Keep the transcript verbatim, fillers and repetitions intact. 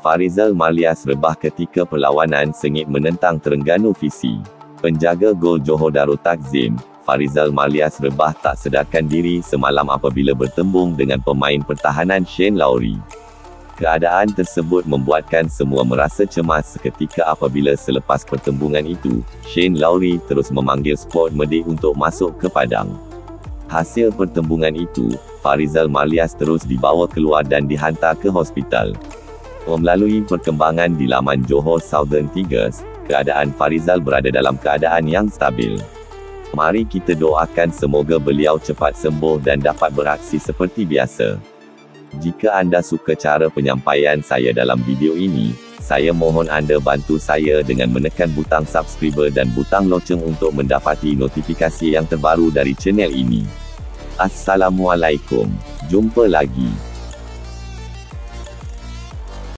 Farizal Malias rebah ketika perlawanan sengit menentang Terengganu V C. Penjaga gol Johor Darul Takzim, Farizal Malias rebah tak sedarkan diri semalam apabila bertembung dengan pemain pertahanan Shane Lowry. Keadaan tersebut membuatkan semua merasa cemas seketika apabila selepas pertembungan itu, Shane Lowry terus memanggil Sport Medik untuk masuk ke padang. Hasil pertembungan itu, Farizal Malias terus dibawa keluar dan dihantar ke hospital. Melalui perkembangan di laman Johor Southern Tigers, keadaan Farizal berada dalam keadaan yang stabil. Mari kita doakan semoga beliau cepat sembuh dan dapat beraksi seperti biasa. Jika anda suka cara penyampaian saya dalam video ini, saya mohon anda bantu saya dengan menekan butang subscriber dan butang loceng untuk mendapati notifikasi yang terbaru dari channel ini. Assalamualaikum. Jumpa lagi.